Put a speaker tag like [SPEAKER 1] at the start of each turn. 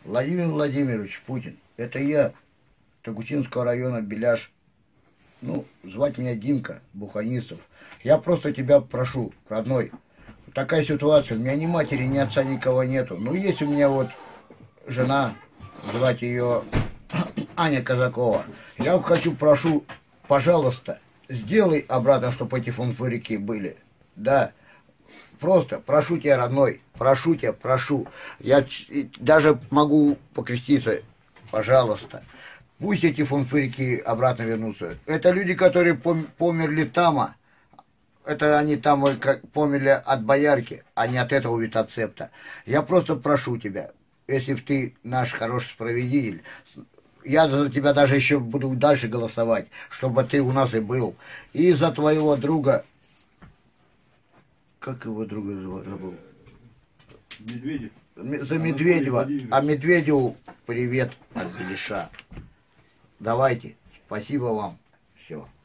[SPEAKER 1] Владимир Владимирович Путин, это я, Тогучинского района, Беляш. Ну, звать меня Димка Буханистов. Я просто тебя прошу, родной. Такая ситуация, у меня ни матери, ни отца, никого нету. Ну, есть у меня вот жена, звать ее Аня Казакова. Я хочу, прошу, пожалуйста, сделай обратно, чтобы эти фунфырики были. Да, просто прошу тебя, родной, прошу тебя, прошу. Я даже могу покреститься, пожалуйста. Пусть эти фунфырики обратно вернутся. Это люди, которые померли там, это они там померли от боярки, а не от этого витоцепта. Я просто прошу тебя, если бы ты наш хороший справедитель, я за тебя даже еще буду дальше голосовать, чтобы ты у нас и был. И за твоего друга, как его друга забыл?
[SPEAKER 2] Медведев.
[SPEAKER 1] За Медведева. А Медведеву привет от Беляша. Давайте. Спасибо вам. Все.